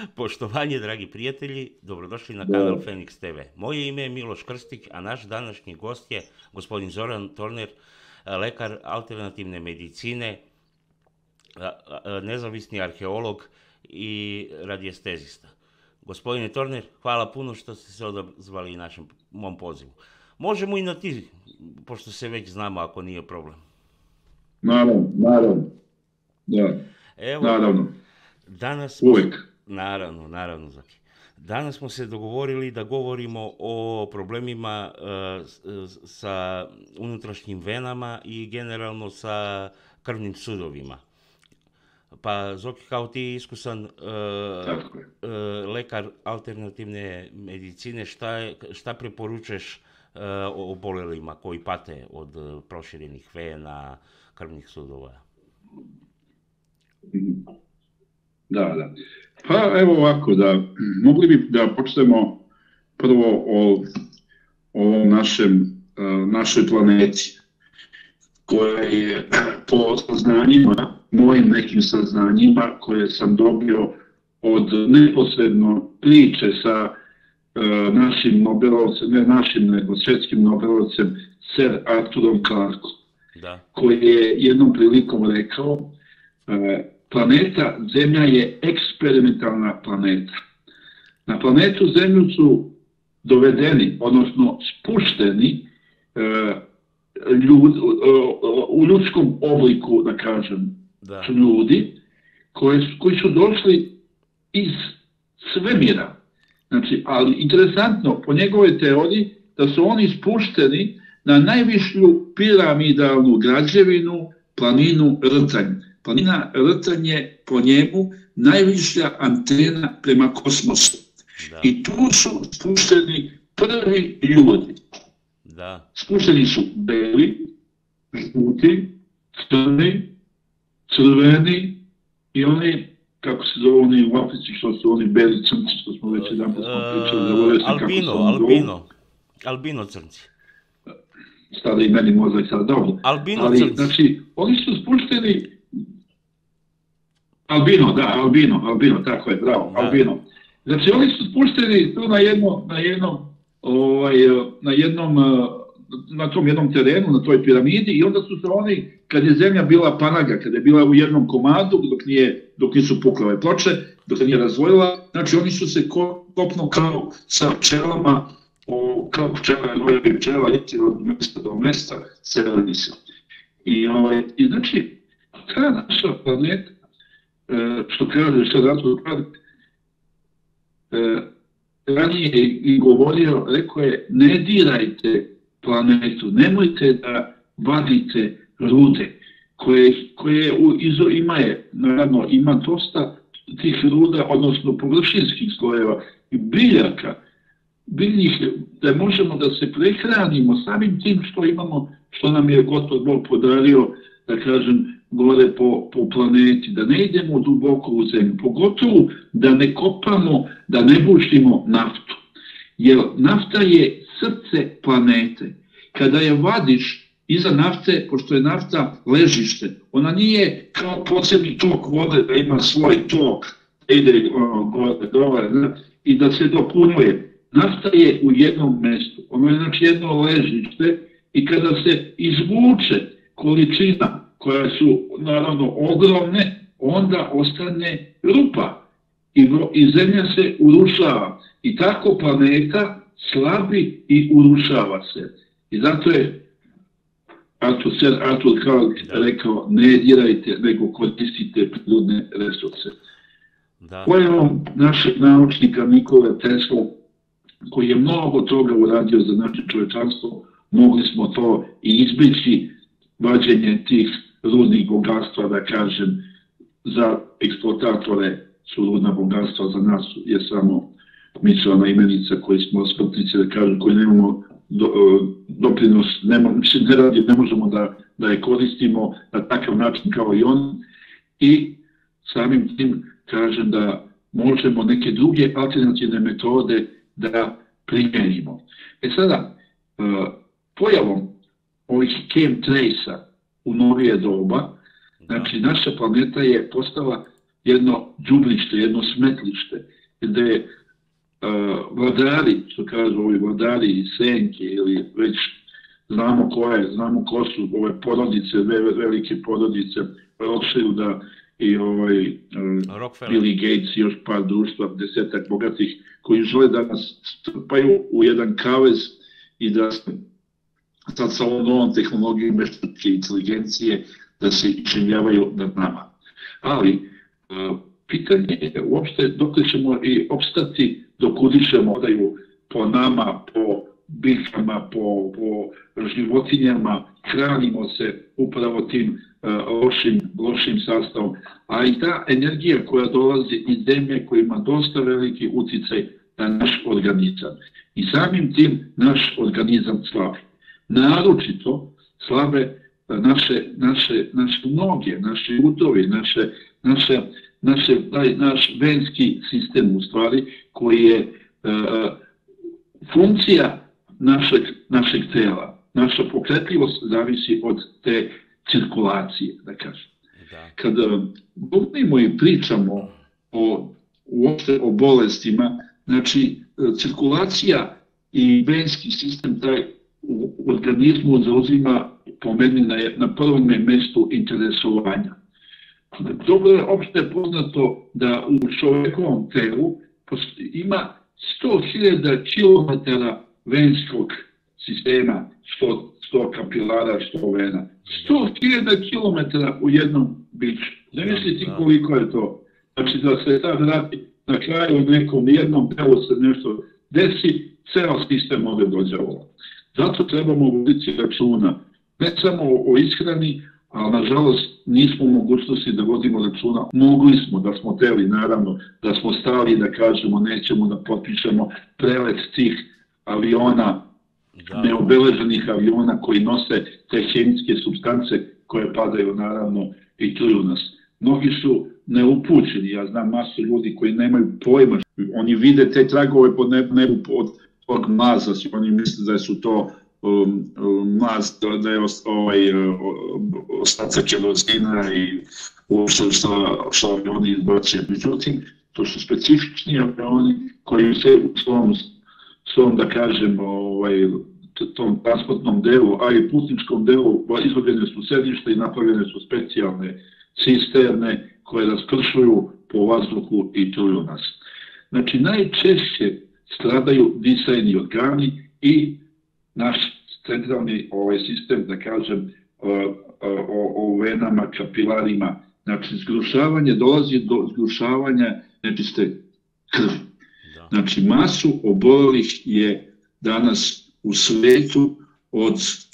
Poštovanje, dragi prijatelji, dobrodošli na kanal Fenix TV. Moje ime je Miloš Krstić, a naš današnji gost je gospodin Zoran Torner, lekar alternativne medicine, nezavisni arheolog i radijestezista. Gospodine Torner, hvala puno što ste se odazvali mom pozivu. Možemo i na ti, pošto se već znamo, ako nije problem. Naravno. Da. Evo, naravno. Danas uvijek. Naravno. Danas smo se dogovorili da govorimo o problemima sa unutrašnjim venama i generalno sa krvnim sudovima. Pa Zoki, kao ti iskusan lekar alternativne medicine, šta preporučuješ obolelima koji pate od proširenih vena, krvnih sudova? Da. Pa evo ovako, da mogli bi da počnemo prvo o ovom našoj planeti, koja je po saznanjima, mojim nekim saznanjima koje sam dobio od neposredno priče sa našim Nobelovcem, ne našim, nego svjetskim Nobelovcem, Sir Arthurom Clarkom, koji je jednom prilikom rekao: planeta Zemlja je eksperimentalna planeta. Na planetu Zemlju su dovedeni, odnosno spušteni u ljudskom obliku, da kažem, ljudi koji su došli iz svemira. Znači, ali interesantno, po njegovoj teoriji, da su oni spušteni na najvišlju piramidalnu građevinu, planinu Rtanj. Planina Rtanj je po njemu najvišlja antena prema kosmosu. I tu su spušteni prvi ljudi. Spušteni su beli, žuti, crni, crveni i oni, kako se zove oni u Africi, što su oni beli crnci, što smo već jedan pričali. Albino crnci. Sada i meni možda i sada dobro. Albino crnci. Znači, oni su spušteni... Albino, tako je, bravo, albino. Znači, oni su spušteni tu na tom jednom terenu, na toj piramidi, i onda su se oni, kad je zemlja bila panaga, kad je bila u jednom komadu, dok nisu pukle ove ploče, dok se nije razvojila, znači oni su se kopno kao sa pčelama, kao pčela leti od mesta do mesta, selili se. I znači, ta naša planeta, što kaže Arthur Clark, ranije i govorio, rekao je: ne dirajte planetu, nemojte da vadite rude, koje ima dosta tih ruda, odnosno površinskih slojeva i biljaka, da možemo da se prehranimo samim tim što imamo, što nam je Gospod Bog podario, da kažem, gore po planeti, da ne idemo duboko u zemlju, pogotovo da ne kopamo, da ne bušimo naftu. Jer nafta je srce planete. Kada je vadiš iza nafte, pošto je nafta ležište, ona nije kao podzemni tok vode da ima svoj tok, da ide gore i da se dopunjuje. Nafta je u jednom mjestu, ono je znači jedno ležište, i kada se izvuče količina koje su naravno ogromne, onda ostane rupa i zemlja se urušava. I tako planeta slabi i urušava se. I zato je Arthur Clark rekao: ne dirajte, nego koristite prirodne resurse. Pojavom našeg naučnika Nikole Tesla, koji je mnogo toga uradio za naše čovječanstvo, mogli smo to i izbjeći, vađenje tih rudnih bogatstva, da kažem. Za eksploatatore su rudna bogatstva, za nas je samo misaona imenica koji smo smrtnici, da kažem, koji nemamo doprinos, ne možemo da je koristimo na takav način kao i on, i samim tim kažem da možemo neke druge alternativne metode da primjenimo. Sada, pojavom ovih chemtrailsa u novije doba, znači naša planeta je postala jedno đubrište, jedno smetlište, gde vladari, što kažu ovi vladari iz senke ili već znamo ko su ove porodice, velike porodice Rothschilda i Billy Gates i još par društva, 10 bogatih, koji žele da nas strpaju u jedan kavez i da se sad sa ovom novom tehnologijom veštačke inteligencije da se življavaju nad nama. Ali pitanje je uopšte dok ćemo i opstati dok udišemo odaju po nama, po biljkama, po životinjama, hranimo se upravo tim lošim sastavom. A i ta energija koja dolazi iz zemlje koja ima dosta veliki uticaj na naš organizam. I samim tim naš organizam slabi. Naročito slabe naše noge, naši udovi, naš venski sistem u stvari koji je funkcija našeg tela. Naša pokretljivost zavisi od te cirkulacije, da kažem. Kada govorimo i pričamo uopšte o bolestima, znači cirkulacija i venski sistem taj u organizmu zauzima po meni na prvom mjestu interesovanja. Dobro je opšte poznato da u čovjekovom telu ima 100.000 km venskog sistema, što kapilara, što vena. 100.000 km u jednom biću. Ne misliti koliko je to. Znači da se sad radi na kraju u nekom jednom delu se nešto desi, ceo sistem ode dođe ovo. Zato trebamo voditi računa. Ne samo o ishrani, ali nažalost nismo u mogućnosti da vodimo računa. Mogli smo, da smo teli naravno, da smo stali da kažemo nećemo da potpišemo prelet tih aviona, neobeleženih aviona koji nose te hemijske supstance koje padaju naravno i truju nas. Mnogi su neupućeni, ja znam masu ljudi koji nemaju pojma, oni vide te tragove po nebu od tog mlaza, oni misle da su to mlaz, da je ostatak kerozina i uopšte što avioni izbače. Međutim, to su specifični avioni koji se u svom da kažem, tom transportnom delu, a i putničkom delu izvobljene su sedište i napravljene su specijalne cisterne koje raskršuju po vazduhu i truju nas. Znači, najčešće stradaju disajni organi i naš centralni sistem, da kažem, o venama, kapilarima. Znači, dolazi do zgrušavanja nečiste krvi. Znači, masu obolelih je danas u svetu od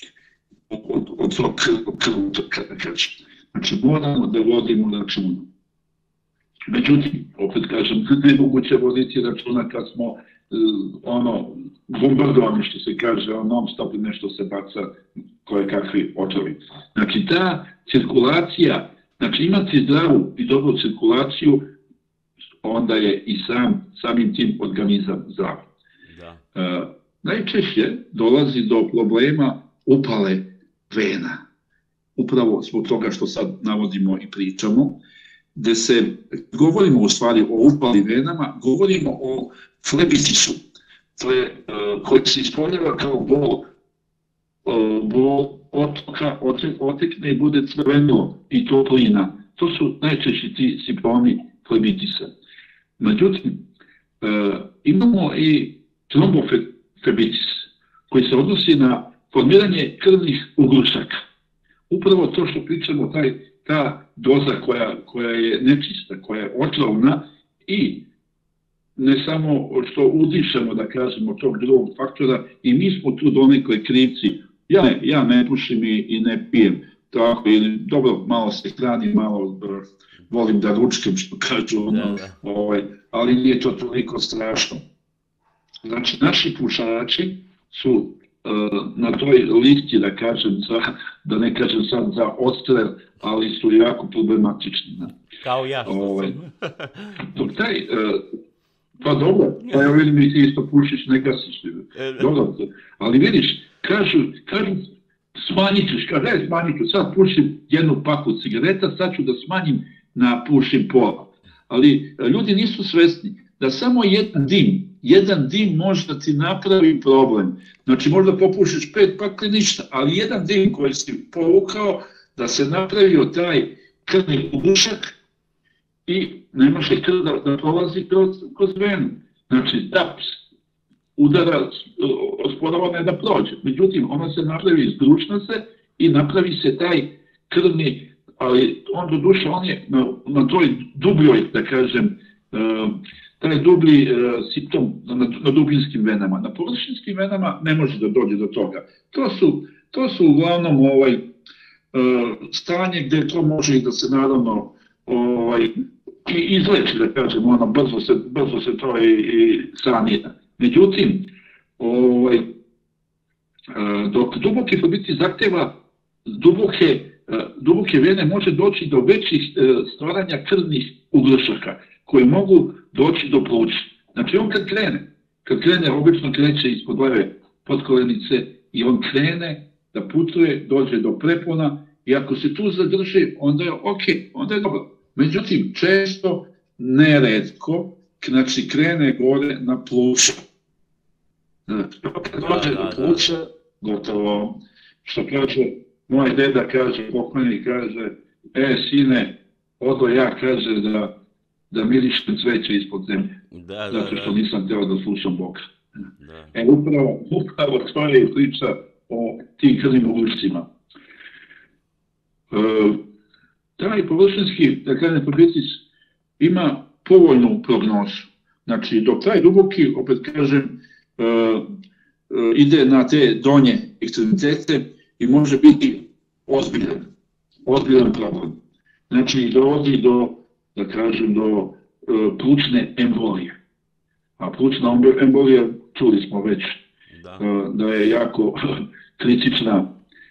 krvotoka. Znači, moramo da vodimo računa. Međutim, opet kažem, nemoguće voditi računa kad smo bombardovani, što se kaže, non stop nešto se baca koje kakvi otrovi. Znači, ta cirkulacija, znači imati zdravu i dobru cirkulaciju, onda je i samim tim organizam zdrav. Najčešće dolazi do problema upale vena. Upravo zbog toga što sad navodimo i pričamo, gde se govorimo u stvari o upali venama, govorimo o flebitisu, koji se ispoljava kao bol otoka, otekne i bude crvenilo i toplina. To su najčešći ti simptomi flebitisa. Međutim, imamo i tromboflebitis, koji se odnosi na formiranje krvnih ugrušaka. Upravo to što pričamo, ta doza koja je nečista, koja je otrovna i ne samo što udišemo, da kažemo, tog drugog faktora, i mi smo tu donekle krivci. Ja ne pušim i ne pijem. Tako, ili dobro, malo se hranim, malo volim da ručkem, što kažu, ali nije to toliko strašno. Znači, naši pušači su na toj listi, da kažem, da ne kažem sad za odstrel, ali su jako problematični. Kao ja što sam. Dok pa dobro, pa ja vidim i ti isto pušiš, ne gasiš. Dobro, ali vidiš, kažu smanjit ću, sad pušim jednu paku cigareta, sad ću da smanjim na pušim pola. ali ljudi nisu svesni da samo jedan dim može da ti napravi problem. Znači možda popušiš 5 pakli ništa, ali jedan dim koji si povukao da se napravio taj krvni ugrušak i ne može krv da prolazi kroz venu. Znači taps udara osporavana je da prođe. Međutim, ona se napravi, zgrušna se i napravi se taj krvni, ali on do duše, on je na toj dubljoj, da kažem, taj dublji simptom na dubinskim venama. Na površinskim venama ne može da dođe do toga. To su uglavnom stanje gde to može i da se naravno i izleči, da kažem, ono, brzo se to i sanira. Međutim, dok duboki probiti zahteva duboke vene, može doći do većih stvaranja krvnih ugrušaka koje mogu doći do pluća. Znači on kad krene, obično kreće ispod leve potkolenice i on krene da putuje, dođe do prepona i ako se tu zadrži, onda je ok, onda je dobro. Međutim, često, neretko, znači krene gore na pluća. Znači, kad dođe do pluća, gotovo, što kaže, moj deda kaže, pokojnik kaže, sine, odo ja kaže da mirišem cveće ispod zemlje. Zato što nisam teo da slušam Boga. Upravo to je priča o tim krvnim ugrušcima. Taj površinski, da kažem, probitis ima povoljnu prognozu. Znači, dok taj duboki, opet kažem, ide na te donje ekstremitete i može biti ozbiljan problem. Znači, dovodi do, da kažem, do plućne embolije. A plućna embolija, čuli smo već, da je jako kritična,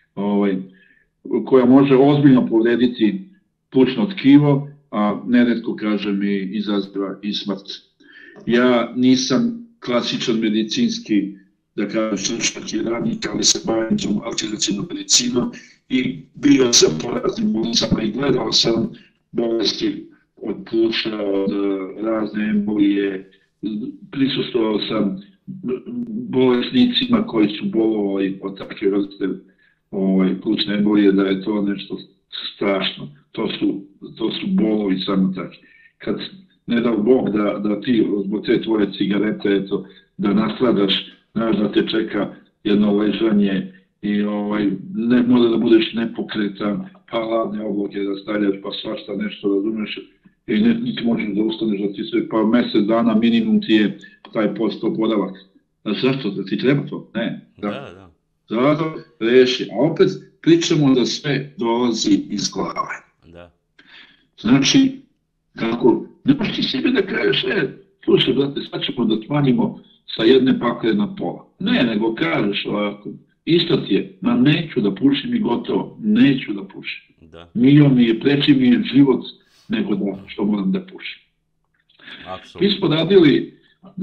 koja može ozbiljno povrediti plućno tkivo, a neretko, kažem, i izaziva i smrt. Ja nisam klasičan medicinski, da kažem, stručnjak i radnik, ali se bavim tom alternativnom medicinom i bio sam po raznim bolnicama i gledao sam bolesti od pluća, od razne embolije, prisustvovao sam bolesnicima koji su bolovali od takve vrste plućne embolije, da je to nešto strašno. To su bolovi samo takvi. Kad ne dao Bog da ti zbog te tvoje cigarete, eto, da nastradaš, znaš da te čeka jedno ležanje i ne mora da budeš nepokretan, pa ladne obloke da stavljaš, pa svašta nešto, razumeš, i niti možeš da ustaneš da ti sve, pa mesec dana minimum ti je taj post-oporavak. A zašto? Da ti treba to? Ne. Da. Zato reši. A opet pričamo da sve dolazi iz glave. Da. Znači, kako, ne možeš ti sebi da kažeš, slušaj, brate, sad ćemo da smanjimo sa jedne pakle na pola. Ne, nego kažeš ovako, isto ti je, neću da pušim i gotovo, neću da pušim. Preči mi je život nego da što moram da pušim. Mi smo radili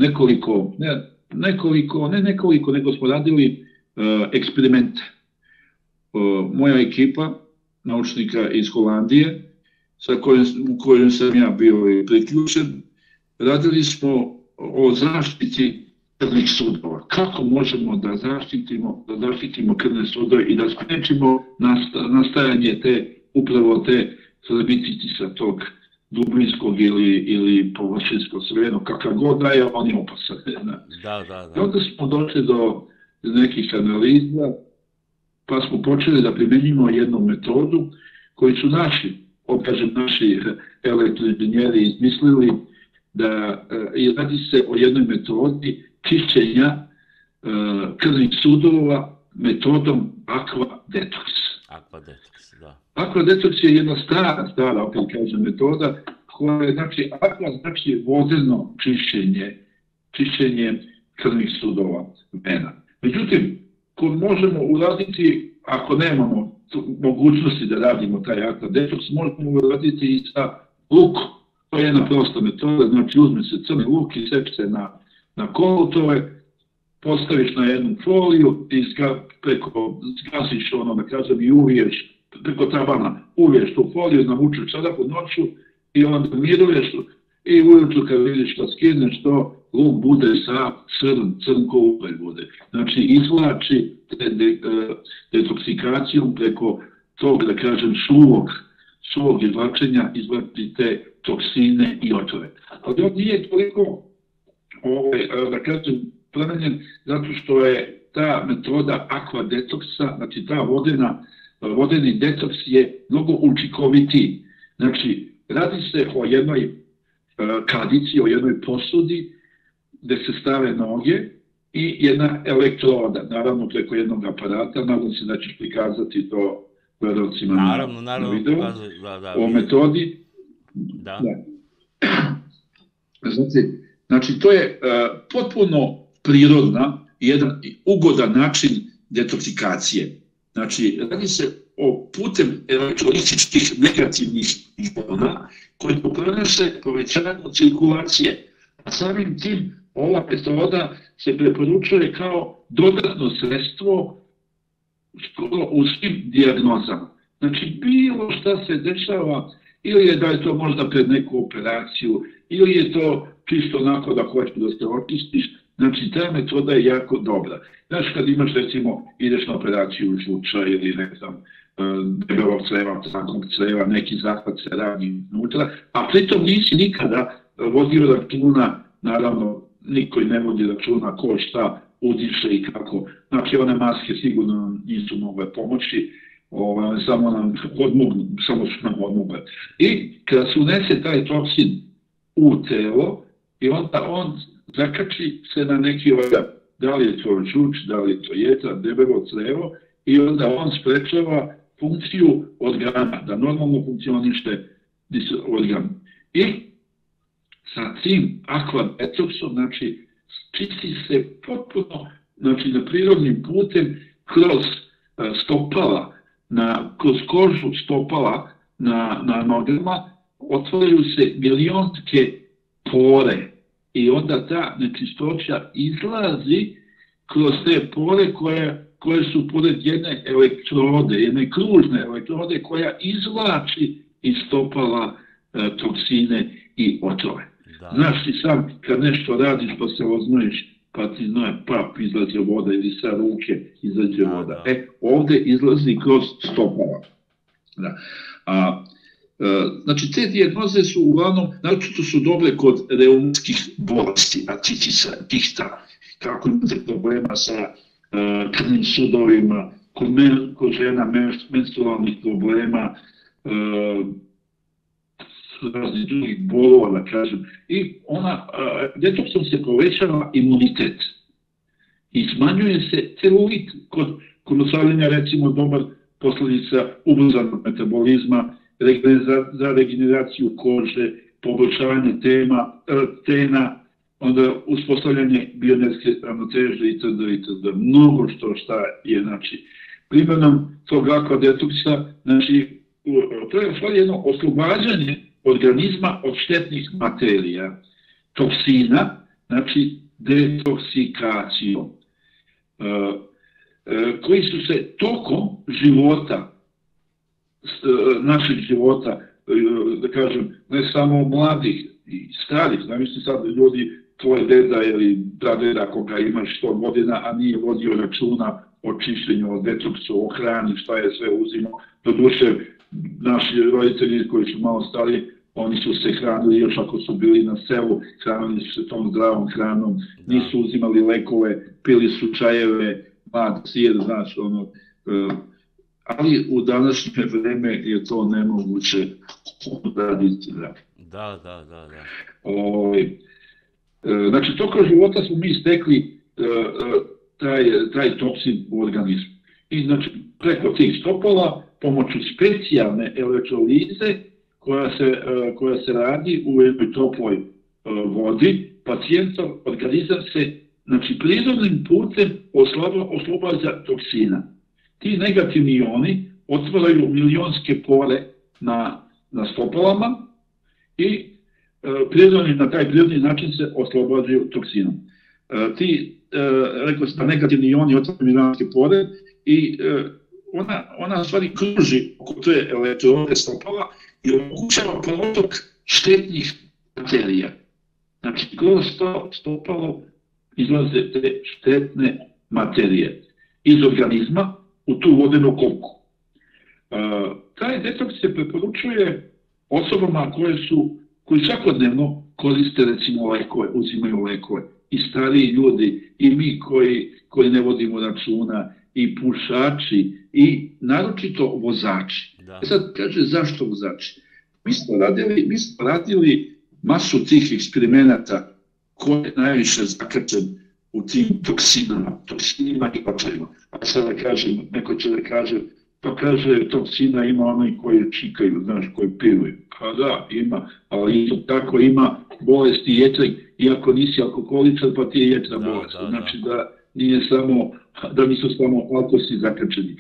nego smo radili eksperimente. Moja ekipa naučnika iz Holandije, u kojoj sam ja bio i priključen, radili smo o zaštiti krvnih sudova. Kako možemo da zaštitimo krvne sudove i da sprečimo nastajanje upravo te flebititisa tog dubinskog ili površinskog, svejedno, kakav god da je, on je opasan. I onda smo došli do nekih analiza, pa smo počeli da primenjimo jednu metodu koju su naši elektroinženjeri izmislili, i radi se o jednoj metodi čišćenja krvnih sudova metodom aqua detox. Aqua detox je jedna stara, opet kažem, metoda koja je, znači, aqua znači vodeno čišćenje krvnih sudova vena. Međutim, ko možemo uraditi, ako nemamo mogućnosti da radimo taj aqua detox, možemo uraditi i sa lukom. To je jedna prosta metoda, znači uzme se crni luk i seče se na kolutove, postaviš na jednu foliju i zgasiš da kažem, i uviješ preko tabana, uviješ tu foliju, navučeš čarapu noću i onda miruješ i ujutru kad vidiš kad skineš to, luk bude sav crn ko ugalj bude. Znači izvlači detoksikacijom preko tog, da kažem, suvog izvlačenja, izvlači te toksine i otrove. Ali on nije toliko, da kažem, plemenjen zato što je ta metoda aqua detoksa, znači ta vodeni detoks je mnogo učinkovitiji. Znači, radi se o jednoj kadici, o jednoj posudi gde se stave noge i jedna elektroda, naravno preko jednog aparata, nadam se da ćeš prikazati to gledalcima na videu, o metodi. Da. Znači, to je potpuno prirodna i jedan ugodan način detoksikacije. Znači, radi se o putem elektrolitičkih negativnih iona koji doprinose povećanju cirkulacije. A samim tim ova metoda se preporučuje kao dodatno sredstvo u svim dijagnozama. Znači, bilo šta se dešava, ili je da je to možda pred neku operaciju, ili je to čisto onako da hoćeš da se očistiš, znači ta metoda je jako dobra. Znaš, kad imaš, recimo, ideš na operaciju žuča ili ne znam, debelog creva, tankog creva, neki zahvat se radi unutra, a pritom nisi nikada vodio računa, naravno, niko ne vodi računa ko šta udiše i kako. Znači, one maske sigurno nisu mogle pomoći, samo nam odmognu, samo su nam odmogle. I kada se unese taj toksin u telo, i onda on zakači se na neki organ, da li je to žuč, da li je to jetra, debelo crevo, i onda on sprečava funkciju organa, da normalno funkcioniše organ. I sa tim aqua detoksom, znači, čisti se potpuno, znači, na prirodnim putem kroz stopala, kroz kožu stopala na nogama, otvaraju se milionske pore i onda ta nečistoća izlazi kroz te pore koje su pored jedne elektrode, jedne kružne elektrode koja izvlači iz stopala toksine i otrove. Znaš ti sam kad nešto radiš pa se oznojiš pa ti izlazi voda ili sa ruke izađe voda. Ovde izlazi kroz stopala. Znači, te dijagnoze su uglavnom, naročito su dobre kod reumatskih bolesti, artritisa, kihta, kako imate problema sa krvnim sudovima, kod žena menstrualnih problema, raznih drugih bolova, da kažem. I detoksom se povećava imunitet i smanjuje se celulit kod ostavljanja, recimo, dobar posljedica ubrzanog metabolizma, za regeneraciju kože, poboljšavanje tena, onda uspostavljanje bioenergetske ravnoteže itd. Mnogo šta je, znači, primjenom tog aqua detoksa, znači, to je u stvari jedno oslobađanje organizma od štetnih materija, toksina, znači detoksikacijom, koji su se tokom života, naših života, da kažem, ne samo mladih i starih, zamisli sad ljudi, tvoj deda ili pradeda koga imaš 100 godina, a nije vodio računa o čišćenju, o detoksu, o hrani, šta je sve uzimao. Doduše, naši roditelji koji su malo stari, oni su se hranili, još ako su bili na selu, hranili su se tom zdravom hranom, nisu uzimali lekove, pili su čajeve, mlad sir, znaš, ali u današnje vreme je to nemoguće raditi. Da. Znači, tokom života smo mi stekli taj toksin u organizmu. I znači, preko tih stopala, pomoću specijalne elektrolize koja se radi u jednoj toploj vodi, pacijentov organizam se, znači, prirodnim putem oslobađa toksina. Ti negativni ioni otvaraju milionske pore na stopalama i na taj prirodni način se oslobađaju toksinom. Rekao sam, negativni ioni otvaraju milionske pore i ona u stvari kruži oko te elektrode stopala i omogućava protok štetnih materija. Znači, kroz to stopalo izlaze te štetne materije iz organizma u tu vodenu kopku. Taj detoks se preporučuje osobama koji svakodnevno koriste recimo lekove, uzimaju lekove, i stariji ljudi, i mi koji ne vodimo računa, i pušači, i naročito vozači. Sad kaže, zašto vozači? Mi smo radili masu tih eksperimenata ko je najviše zakačen u tim toksinima i pačajima. A sad da kažem, neko će da kaže, pa kaže, toksina ima onaj koji čikaju, znaš, koji piruju. Pa da, ima, ali isto tako ima bolesti jetre, iako nisi alkoholičar, pa ti je jetra bolest. Znači da nisu samo alkosi zakačeni.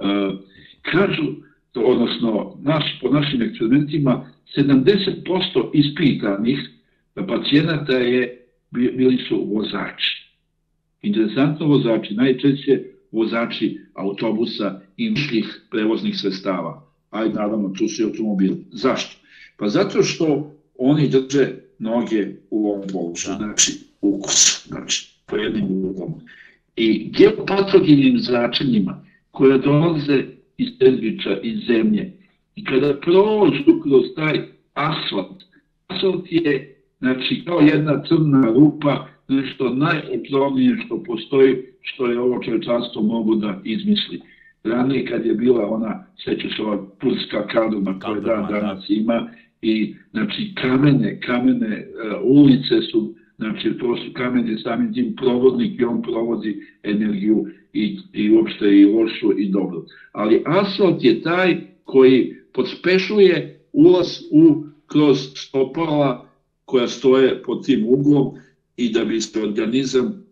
Kažu, odnosno po našim eksperimentima, 70% ispitanih pacijenata bili su vozači. Interesantno vozači, najčešće vozači autobusa i nižih prevoznih sredstava. Ajde, naravno, tu su i automobili. Zašto? Pa zato što oni drže noge u ovom položaju, znači ukus, znači po jednim ugom. I geopatogenim zračenjima koje dolaze iz sendviča, iz zemlje, i kada prođu kroz taj asfalt je, znači, kao jedna crna rupa, nešto najotrovnije što postoji, što je ovo čovječanstvo mogu da izmisli. Ranije kad je bila ona, sećaš ova purska kaduma koja danas ima, i znači kamene ulice su, znači to su kamene samim tim provodnik i on provodi energiju i uopšte i lošu i dobru. Ali asfalt je taj koji pospešuje ulaz kroz stopala koja stoje pod tim uglom i da bi se organizam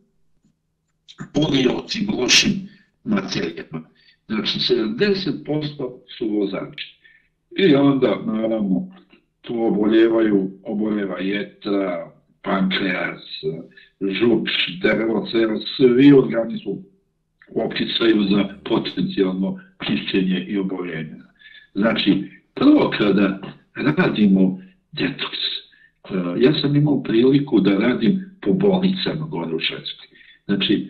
punio tim lošim materijama. Znači 70% su vozači. I onda, naravno, tu oboljeva jetra, pankreas, žuč, drvo, svi organizmu opticaju za potencijalno čišćenje i oboljenje. Znači, prvo kada radimo detoks, ja sam imao priliku da radim po bolnicama gore u Švedskoj. Znači,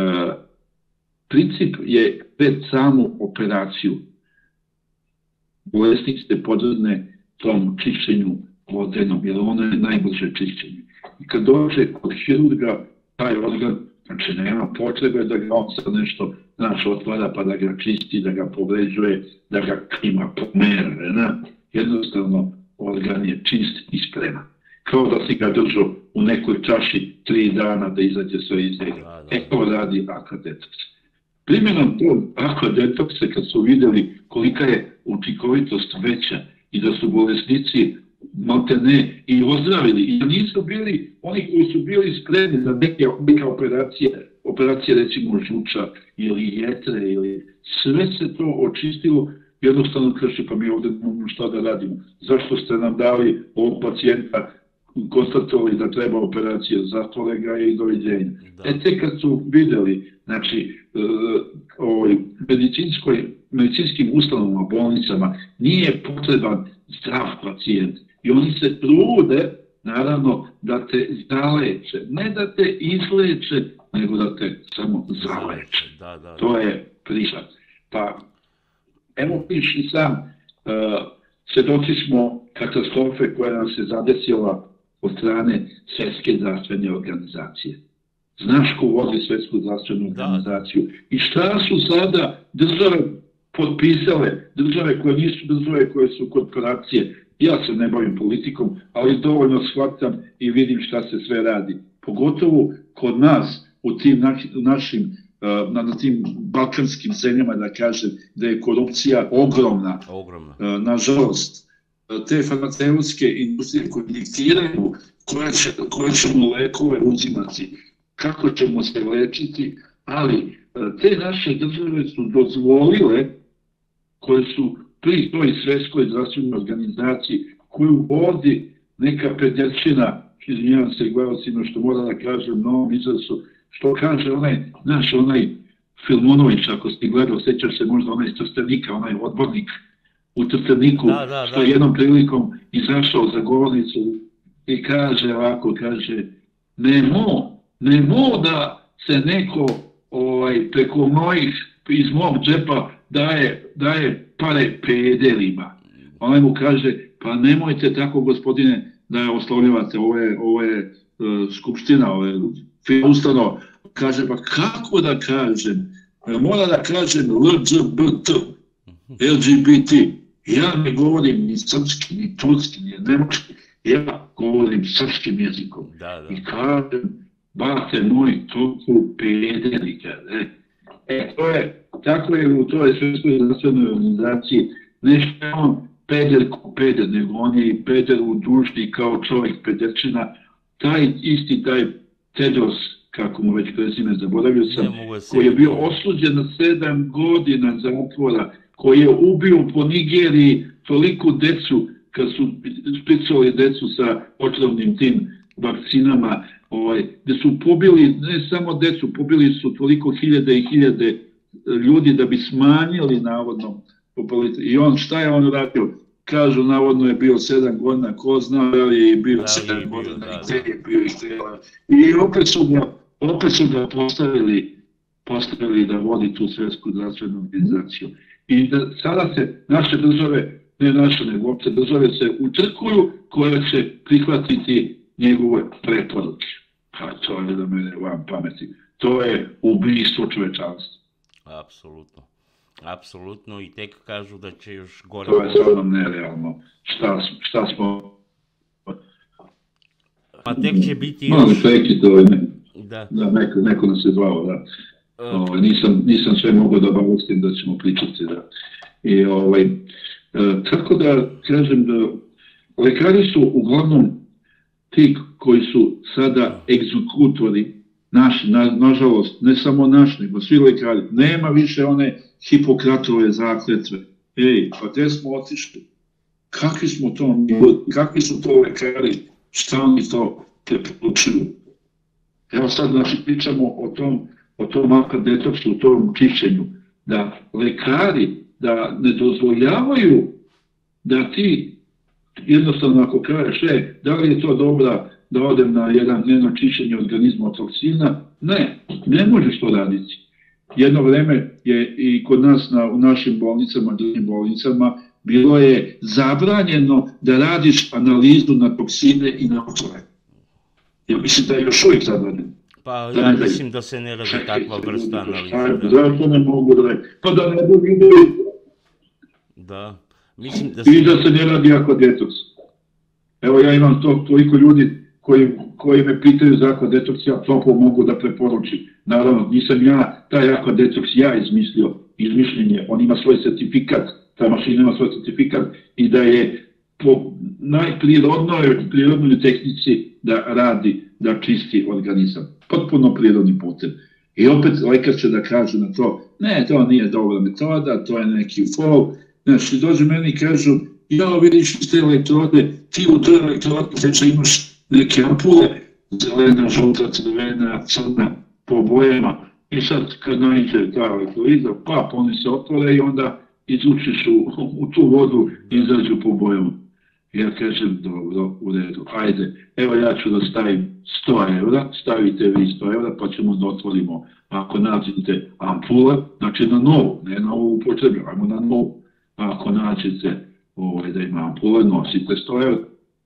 princip je pred samu operaciju bolesnice podvrgne tom čišćenju vodenom, jer ono je najbrže čišćenje. I kad dođe kod hirurga, taj organ, znači nema potrebe da ga on sad nešto otvara pa da ga čisti, da ga povređuje, da ga klima pomere. Jednostavno, organ je čist i spreman. Kao da si ga držao u nekoj čaši 3 dana da izađe sve iz njega. To radi akvadetoks. Primjenom tog akvadetoksa, kad su vidjeli kolika je učinkovitost veća i da su bolesnici maltene i ozdravili, i da nisu bili oni koji su bili spremni za neke operacije recimo žuča ili jetre, ili sve se to očistilo. Jednostavno kaže, pa mi ovdje nemamo šta da radimo. Zašto ste nam dali ovog pacijenta, konstatovali da treba operacija, zatvore ga i doviđenja. Te kad su vidjeli, znači, medicinskim ustanovama, bolnicama, nije potreban zdrav pacijent. I oni se trude, naravno, da te zaleče. Ne da te izleče, nego da te samo zaleče. To je priča. Pa, evo piš i sam, svjedoci smo katastrofe koja nam se zadesila od strane Svjetske zdravstvene organizacije. Znaš ko vodi Svjetsku zdravstvenu organizaciju? I šta su sada države potpisale? Države koje nisu države, koje su korporacije. Ja se ne bavim politikom, ali dovoljno shvatam i vidim šta se sve radi. Pogotovo kod nas, u tim našim, na tim balkanskim zemljama, da kažem, da je korupcija ogromna. Nažalost, te farmaceutske industrije koje diktiraju koje ćemo lekove uzimati, kako ćemo se lečiti, ali te naše države su dozvolile, koje su pri toj Svjetskoj zdravstvenoj organizaciji, koju vodi neka pedjačina, izvinjavam se gledalcima što mora da kažem novom izrazu, što kaže onaj Filmonović, ako si gledao, sjećaš se možda onaj iz Trstenika, onaj odbornik u Trsteniku, što je jednom prilikom izašao za govornicu i kaže ovako, kaže, nemo da se neko preko iz mog džepa daje pare pederima. Onaj mu kaže, pa nemojte tako, gospodine, da oslovljavate, ovo je skupština, ovo je ustanova. Kaže, pa kako da kažem? Mora da kažem LGBT. Ja ne govorim ni srpski, ni turski, ni nemački. Ja govorim srpskim jezikom. I kažem, bate moj, to su pederi. Tako je u toj Svjetskoj zdravstvenoj organizaciji. Nešto je on peder ko peder, nego on je i peder u duši kao čovjek pederčina. Taj Tedros, kako mu već prezime zaboravio sam, koji je bio osuđen na 7 godina zatvora, koji je ubio po Nigeriji toliko decu, kad su špricali decu sa otrovnim tim vakcinama, gde su pobili ne samo decu, pobili su toliko hiljade i hiljade ljudi da bi smanjili navodno populaciju. I on, šta je on radio? Kažu, navodno je bio 7 godina, ko zna da li je bio 7 godina, gde je bio istrela. I opet su ga postavili da vodi tu Svjetsku zdravstvenu organizaciju. I da sada se naše države, ne naše nego opće države, se utrkuju koje će prihvatiti njegove preporuke. Pa to je da mene vam pameti. To je ubijstvo čovečanstva. Apsolutno. Apsolutno, i tek kažu da će još gore... To je stvarno nerealno. Šta smo... Pa tek će biti još... Malo prekid da, neko nas je zvao, da. Nisam sve mogao da obavestim da ćemo pričati, da. I tako da, kažem da lekari su uglavnom ti koji su sada egzekutori, naši, nažalost, ne samo naši, nego svi lekari. Nema više one Hipokratove zakletve. Pa gde smo otišli? Kakvi su to lekari? Šta oni to preporučuju? Evo sad pričamo o tom akadetoksu, o tom čišćenju, da lekari da ne dozvoljavaju da ti jednostavno ako kažeš, da li je to dobra da odem na jedno čišćenje organizma od toksina? Ne možeš to raditi. Jedno vreme je i kod nas u našim bolnicama, drugim bolnicama, bilo je zabranjeno da radiš analizu na toksine i na otrove. Ja mislim da je još uvijek zabranjeno. Pa ja mislim da se ne radi takva vrsta analize. Zato ne mogu da radi. Pa da ne budu vidjeli. Da. I da se ne radi akvadetoks. Evo ja imam toliko ljudi koji me pitaju za akvadetoks, ja toplo mogu da preporučim. Naravno, nisam ja taj akvadetoks izmišljen je. On ima svoj certifikat, ta mašina ima svoj certifikat i da je po najprirodnoj tehnici da radi, da čisti organizam. Potpuno prirodni putem. I opet lekar će da kaže na to, ne, to nije dobra metoda, to je neki fol. Znači, dođe meni i kažu, ja vidiš iz te elektrode, ti u toj elektrodi teče imaš neke ampule, zelena, žuta, crvena, crna, po bojama. I sad kad naiđe ta elektroliza, oni se otvore i onda izlučiš u tu vodu i izađu po bojama. Ja kažem, dobro, u redu, ajde, evo ja ću da stavim 100 evra, stavite vi 100 evra, pa ćemo da otvorimo, ako nađete ampule, znači na novu, ne na ovu upotrebu, ajmo na novu. Ako nađete da ima ampule, nosite 100 evra,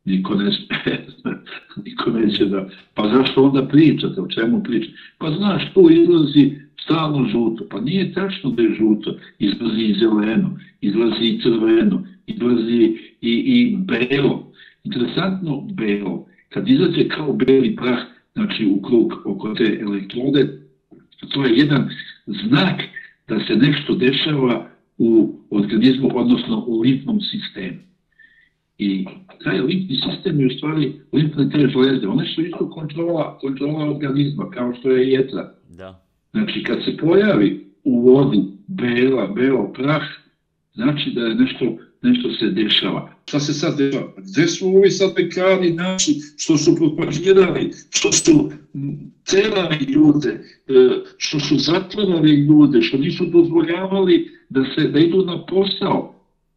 niko neće da... Pa zašto onda pričate, o čemu pričate? Pa znaš, tu izlazi stalno žuto, pa nije tačno da je žuto, izlazi i zeleno, izlazi i crveno, izlazi i belo. Interesantno belo, kad izađe kao beli prah, znači u krug oko te elektrode, to je jedan znak da se nešto dešava u organizmu, odnosno u limfnom sistemu. I taj limfni sistem je u stvari limfne te žlezde. One su isto kontrola organizma, kao što je jetra. Znači, kad se pojavi u vodi belo prah, znači da je nešto se dešava. Šta se sad dešava? Gde su ovi sad lekari naši što su propagirali, što su terali ljude, što su zatvarali ljude, što nisu dozvoljavali da idu na posao?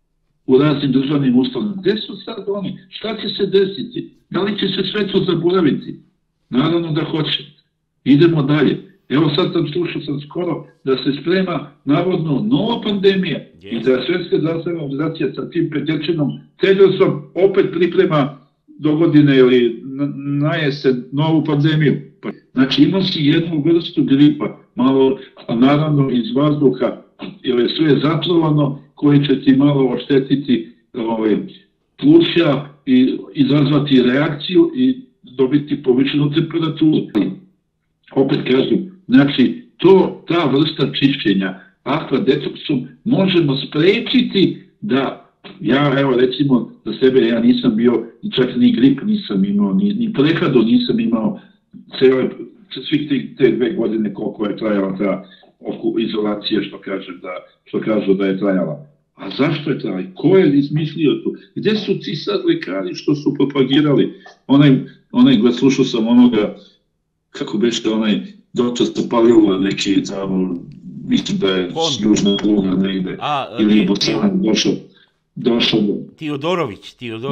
u raznim državnim ustanovama. Gde su sad oni? Šta će se desiti? Da li će se sve to zaboraviti? Naravno da hoće. Idemo dalje. Evo sad slušao sam skoro da se sprema navodno nova pandemija i da Svjetska zdravstvena organizacija sa tim pretečenom Tedrosom opet priprema do godine ili na jesen novu pandemiju. Znači imao si jednu vrstu gripa, malo naravno iz vazduha, jer je sve zatrovano, koji će ti malo oštetiti pluća i izazvati reakciju i dobiti povišenu temperaturu. Opet kažem, znači ta vrsta čišćenja aqua detoksom možemo sprečiti da ja, evo recimo za sebe, ja nisam bio, čak ni grip nisam imao, ni prehladu nisam imao, svih te 2 godine koliko je trajala ta izolacija, što kažu da je trajala. A zašto je trajala? Ko je izmislio to? Gde su ti sad lekari što su propagirali? Slušao sam onoga, kako bešte, doktor Stopalila neki, mislim da je s Južna Pluga negde, ili je Bocan došao. Teodorović.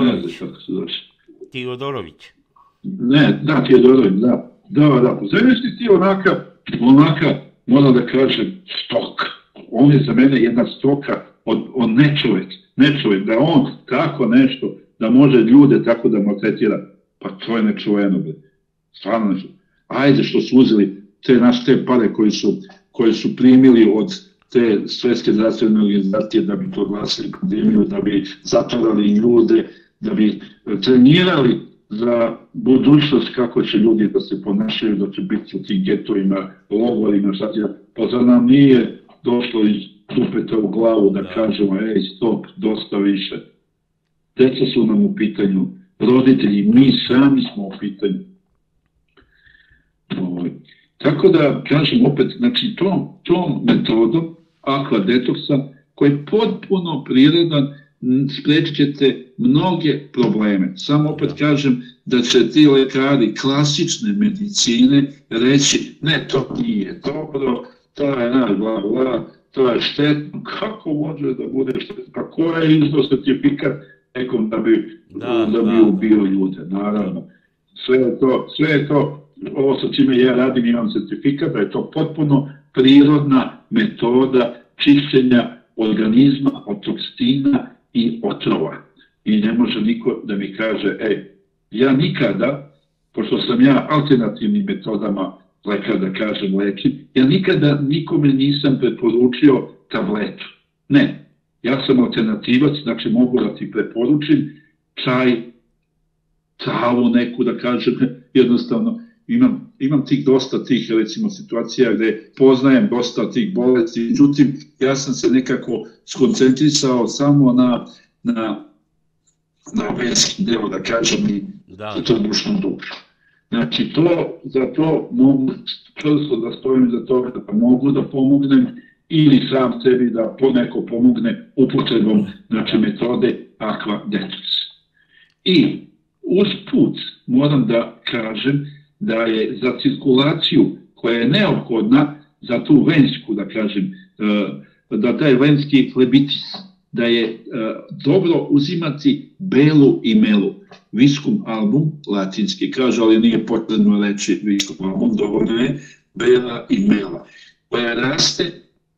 Ne, da, Teodorović, da. Zamisli ti onaka, moram da kažem, stok. On je za mene jedna stoka, on nečovek, da on tako nešto, da može ljude tako da maltretira, pa to je nečuveno. Stvarno nešto. Ajde što su uzeli te pare koje su primili od te Svjetske zdravstvene organizacije da bi proglasili pandemiju, da bi zatvarali ljude, da bi trenirali za budućnost kako će ljudi da se ponašaju, da će biti u tim getovima, logorima, pa za nam nije došlo iz dupeta u glavu da kažemo, stop, dosta više. Deca su nam u pitanju, roditelji, mi sami smo u pitanju. Tako da, kažem opet, znači tom metodom aqua detoksa, koji je potpuno prirodan, sprečit ćete mnoge probleme. Samo opet kažem da će ti lekari klasične medicine reći, ne, to nije dobro, to je to je štetno. Kako može da bude štetno? Pa ko je izdao sertifikat nekom da bi ubio ljude? Naravno. Sve je to, ovo sa čime ja radim, imam sertifikat, da je to potpuno prirodna metoda čišćenja organizma od toksina i otrova. I ne može niko da mi kaže, ja nikada, pošto sam ja alternativnim metodama lekar, da kažem lečim, ja nikada nikome nisam preporučio tabletu. Ne, ja sam alternativac, znači mogu da ti preporučim čaj, travu neku, da kažem, jednostavno. Imam dosta tih, recimo, situacija gde poznajem dosta tih bolesti, međutim, ja sam se nekako skoncentrisao samo na venski deo, da kažem, i za to dušnu dušu. Znači, za to mogu čvrsto da stojim za toga da mogu da pomognem ili sam sebi da poneko pomogne upotrebom, znači, metode aqua detox. I usput moram da kažem da je za cirkulaciju koja je neophodna za tu vensku, da kažem, da taj venski flebitis, da je dobro uzimati belu imelu. Viscum album, latinski kažu, ali nije potrebno reći viscum album, dovoljno je bela imela, koja raste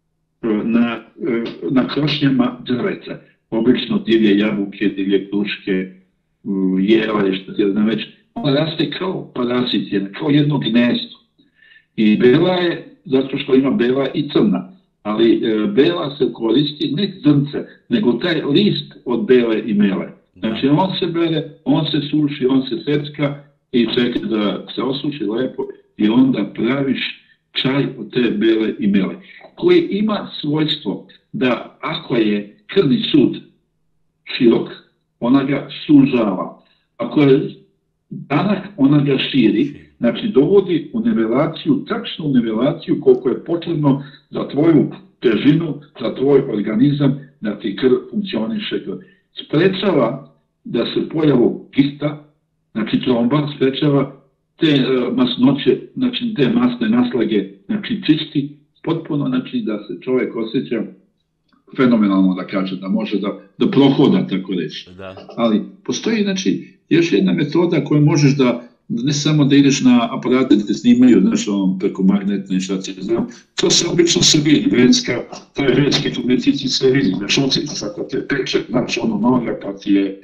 na krošnjama drveta, obično divlje jabuke, divlje kruške, jela, što ti znam već, ona raste kao parazit, kao jedno gnezdo. I bela je, zato što ima bela i crna, ali bela se koristi ne zrnce, nego taj list od bele imele. Znači on se bere, on se suši, on se secka i čeka da se osuši lepo i onda praviš čaj od te bele imele, koji ima svojstvo da ako je krvni sud širok, ona ga sužava. Ako je danak, ona ga širi, znači dovodi u nivelaciju, tačnu nivelaciju koliko je potrebno za tvoju težinu, za tvoj organizam, da ti krv funkcioniše. Sprečava da se pojavu kista, znači tromba, sprečava te masnoće, znači te masne naslage, znači čisti potpuno, znači da se čovjek osjeća fenomenalno, da kaže, da može da da prohoda, tako reći. Ali postoji, znači, još jedna metoda koju možeš da, ne samo da ideš na aparate da te snimaju, znaš, preko magnetne i šta će znam, to se obično se vidi, to je venski, tu medicinci se vidi, znaš, ucic, ako te peče, znaš, noga, pa ti je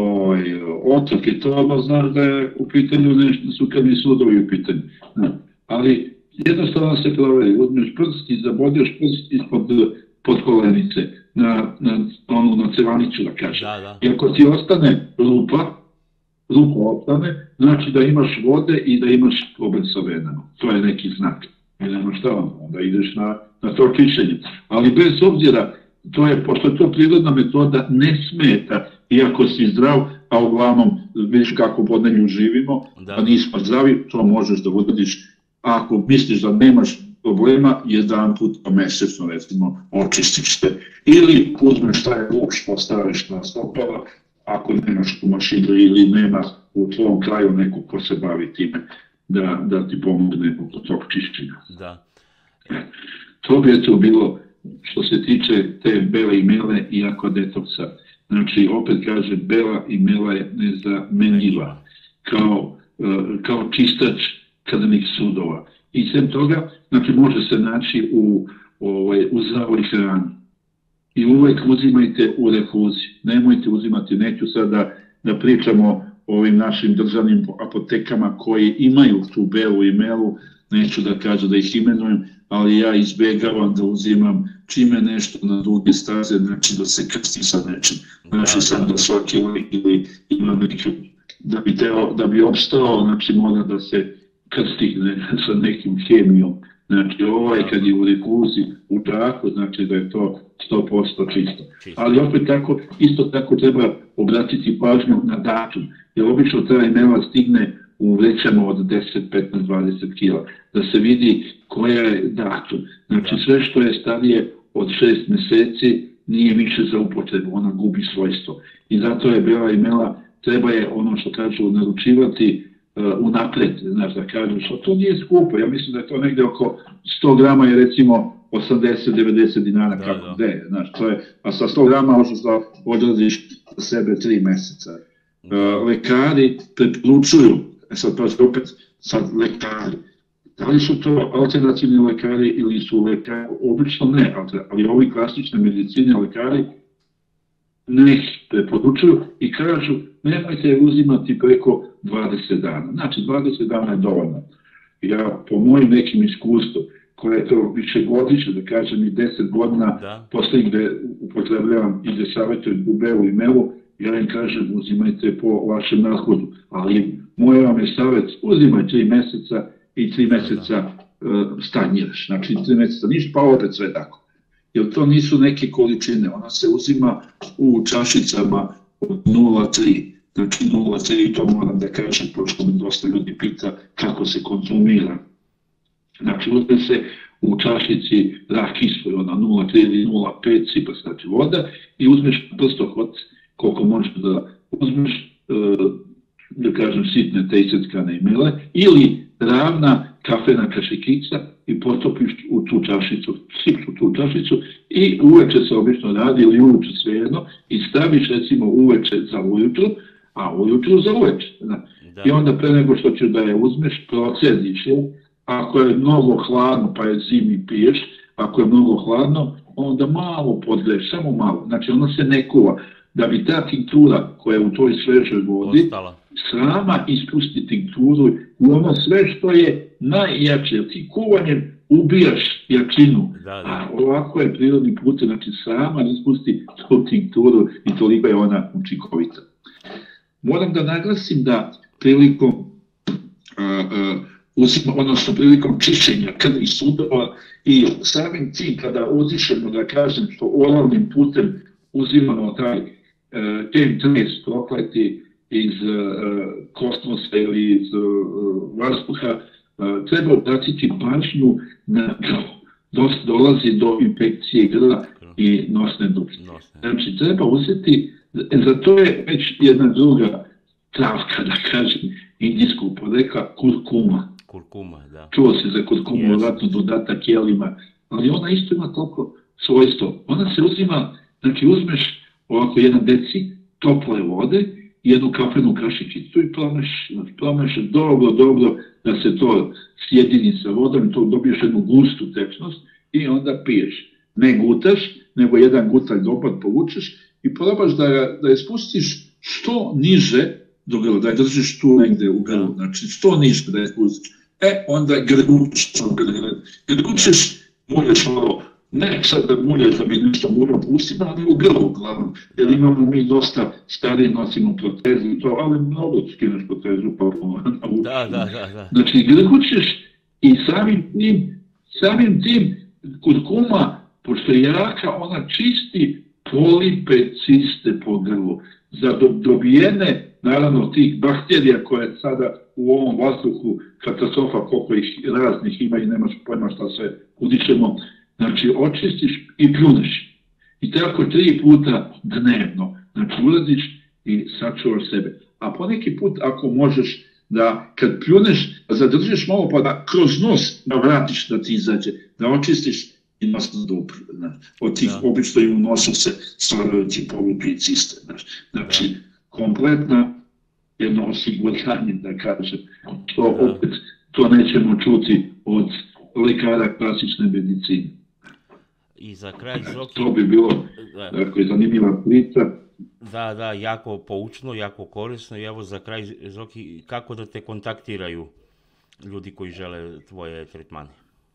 otok i to, znaš da je u pitanju nešto, su krvni sudovi u pitanju. Ali jednostavno se proveri, uzmeš prst i zabodješ prst ispod podkolenice, na cevanicu, da kažem. I ako ti ostane rupa ostane, znači da imaš vode i da imaš problem sa venama. To je neki znak. I nema šta vam, onda ideš na to čišćenje. Ali bez obzira, pošto je to prirodna metoda, ne smeta, iako si zdrav, a uglavnom vidiš kako pod neju živimo, a nismo zdravi, to možeš da uradiš. Ako misliš da nemaš problema, jedan put mesečno, recimo, očistiš se. Ili uzmeš taj luk, postaviš na stopala, ako nemaš tu mašinu ili nema u tvojom kraju nekog ko se bavi time, da ti pomogne oko tog čišćenja. To bi je to bilo što se tiče te bele i mele i aquadetoksa. Znači, opet kaže, bela i mela je nezamenjiva kao čistač krvnih sudova. I sem toga, znači, može se naći u zdravoj hrani. I uvek uzimajte u refuzi. Nemojte uzimati, neću sad da pričamo o ovim našim državnim apotekama koji imaju tu belu i melu, neću da kažu da ih imenujem, ali ja izbegavam da uzimam čime nešto na duge staze, znači da se krsti sa nečim. Znači sam da svaki lik ili ima neki, da bi opstao, znači mora da se krsti sa nekim hemijom. Znači kad je u refuzi, u traku, znači da je to 100% čisto. Ali opet tako, isto tako treba obratiti pažnju na datum, jer obično ta mela stigne u vrećama od 10, 15, 20 kila, da se vidi koja je datum. Znači sve što je starije od 6 meseci nije više za upotrebu, ona gubi svojstvo. I zato je bela i mela, treba je ono što kažu naručivati unapred, znaš da kažem, što to nije skupo, ja mislim da je to negde oko 100 grama je recimo 80-90 dinara kako gde, znaš, to je, a sa 100 grama možeš da odradiš za sebe 3 meseca. Lekari preporučuju, sad pazi opet, sad lekari, da li su to alternativni lekari ili su lekari, obično ne, ali ovi klasične medicine lekari ne preporučuju i kažu nemojte uzimati preko 20 dana. Znači 20 dana je dovoljno. Ja po mojim nekim iskustvu, koje je to višegodišnje, da kažem i 10 godina posle gde upotrebljavam i gde savjetujem u belu i melu, ja im kažem uzimajte po vašem nahodu. Ali moj vam je savjet, uzimaj 3 meseca i 3 meseca stanjiraš. Znači 3 meseca niš, pa opet sve tako. Jer to nisu neke količine, ona se uzima u čašicama od 0,3. Znači 0,3, to moram da kažem, pošto me dosta ljudi pita kako se konzumira. Znači uzme se u čašici rakijskoj, ona 0,3 ili 0,5 sipaš, znači voda, i uzmeš prstohod koliko možeš da uzmeš, da kažem, sitne tejseckane mele, ili ravna kafena kašikica i potopiš u tu čašicu, sipiš u tu čašicu i uveče se obično radi, ili uveče svejedno, i staviš recimo uveče za ujutru, a ujutru za uveče. I onda pre nego što ćeš da je uzmeš, procediš je, ako je mnogo hladno, pa je zimi piješ, ako je mnogo hladno, onda malo podgreš, samo malo, znači ona se ne kuva, da bi ta tinktura koja je u toj svežoj vodi sama ispusti tinkturu u ono sve što je najjače, jer ti kuvanjem ubijaš jačinu, a ovako je prirodni put, znači sama ispusti tu tinkturu i toliko je ona učinkovita. Moram da naglasim da prilikom prilikom čišćenja krvnih sudova i samim tim kada uzišemo, da kažem, što oralnim putem uzimamo taj chemtrails prokleti iz kosmosa ili iz vazduha, treba obratiti pažnju na grlo. Dosta dolazi do infekcije grla i nosne dupe. Znači, treba uzeti, za to je već jedna druga travka, da kažem, indijskog porekla, kurkuma. Čuo se za kurkumu, vratno dodatak jelima, ali ona isto ima toliko svojstvo. Ona se uzima, znači uzmeš ovako 1 deci tople vode, jednu kafenu kašičicu i promeš dobro da se to sjedini sa vodom i to dobiješ jednu gustu tečnost i onda piješ. Ne gutaš, nego jedan gutalj dopad povučeš i probaš da je spustiš što niže do grla, da je držiš tu negde u grlu, znači što niže da je spustiš. Onda grgućeš, mulješ malo, ne sad da mulješ da bi nešto muljao pustima, ali u grlu uglavnom, jer imamo mi dosta stariji, nosimo protezu i to, ali mnogo skineš protezu pa naučiš. Da. Znači grgućeš i samim tim kurkuma, pošto je jaka, ona čisti polipe ciste po grlu. Za dobijene, naravno, tih bakterija koje sada u ovom vazduhu katastrofa, koliko ih raznih ima i nemaš pojma šta sve udišemo, znači očistiš i pljuneš. I tako 3 puta dnevno. Znači uradiš i sačuvaš sebe. A poneki put ako možeš da kad pljuneš zadržiš malo pa da kroz nos navratiš da ti izađe, da očistiš i nosno dobro. Od tih obično i u nosu se stvaraju ti polupi ciste. Znači kompletna jedno osiguranje, da kažem. Opet to nećemo čuti od lekara klasične medicine. I za kraj, Zoki... To bi bilo zanimljiva priča. Da, jako poučno, jako korisno. I evo za kraj, Zoki, kako da te kontaktiraju ljudi koji žele tvoje tretmane?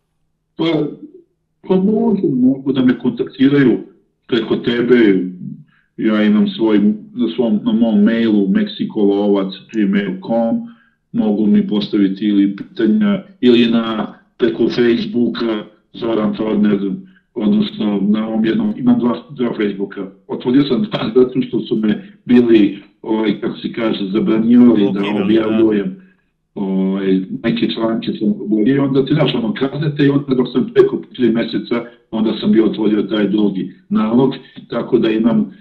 Pa mogu da me kontaktiraju preko tebe. Ja imam na mom mailu mexikolovac@gmail.com, mogu mi postaviti ili pitanja ili preko Facebooka Zoran Torner, odnosno na ovom jednom, imam dva Facebooka. Otvorio sam dva zato što su me bili, kako se kaže, zabranjivali da objavljujem neke članke sam govorio i onda ti znaš kaznete i onda dok sam preko 3 meseca onda sam bio otvorio taj drugi nalog, tako da imam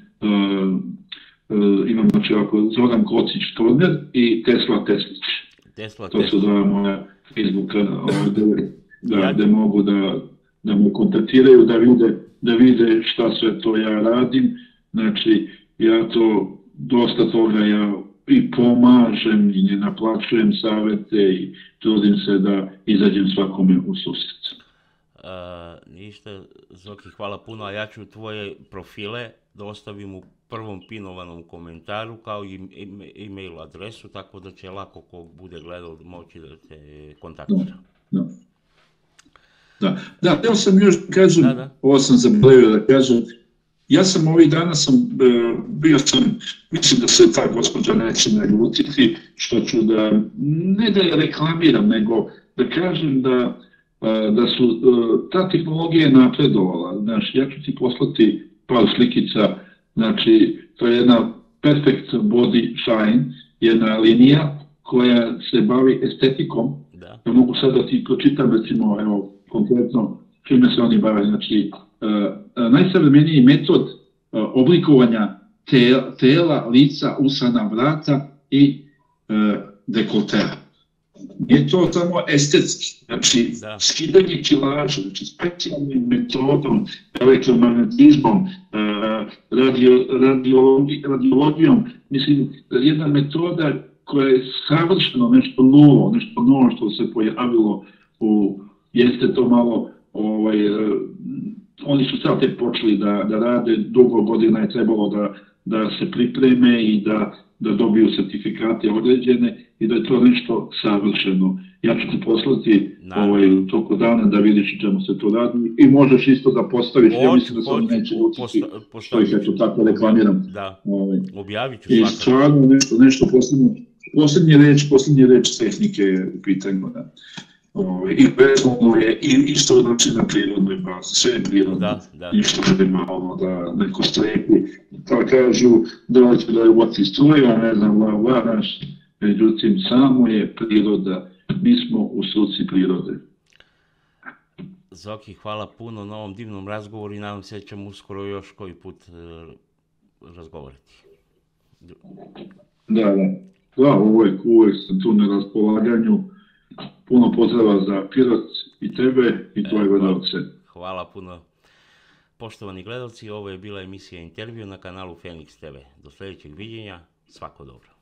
znači ovako Zoran Kocić Torner i Tesla Teslić. To su dva moja Facebooka gde mogu da me kontaktiraju, da vide šta sve to ja radim. Znači ja to dosta toga ja i pomažem i ne naplaćujem savete i trudim se da izađem svakome u susret. Ništa, Zoki, hvala puno, a ja ću tvoje profile da ostavim u prvom pinovanom komentaru kao i e-mail adresu, tako da će lako ko bude gledao moći da te kontaktira. Da, htio sam još da kažem, ovo sam zaboravio da kažem, ja sam ovih dana mislim da se ta gospođa neće naljutiti, što ću ne da je reklamiram, nego da kažem da su ta tehnologija napredovala. Znaš, ja ću ti poslati par slikica, znači to je jedna Perfect Body Shine, jedna linija koja se bavi estetikom. Ja mogu sad da ti pročitam, recimo, evo, konkretno, čime se oni bave. Znači, najsavremeniji metod oblikovanja tela, lica, usana, vrata i dekoltera. Nije to samo estetski, znači skidanje kilaža, znači specijalnim metodom, elektromagnetizmom, radiologijom, mislim, jedna metoda koja je savršeno nešto novo što se pojavilo jeste to malo, oni su sad tek počeli da rade, dugo godina je trebalo da se pripreme i da dobiju sertifikate određene i da je to nešto savršeno. Ja ću ti poslati toko dana da vidiš o čemu se to radi i možeš isto da postaviš, ja mislim da se oni neće učiti što ih eto tako reklamiram. Da, objavit ću svakako. I stvarno nešto posljednje reč tehnike je u pitanju. I bezvolno je i isto znači na prirodnoj bazi, sve je prirodno, ništa nema da neko strepi, pa kažu da će da je uvati struja, ne znam, naš, međutim samo je priroda, mi smo u suci prirode. Zoki, hvala puno na ovom divnom razgovoru i nadam se da ćemo uskoro još koji put razgovoriti. Da, uvek sam tu na raspolaganju. Puno pozdrava za Pirot i tebe i tvoje gledalce. Hvala puno. Poštovani gledalci, ovo je bila emisija Intervju na kanalu Fenix TV. Do sljedećeg viđenja, svako dobro.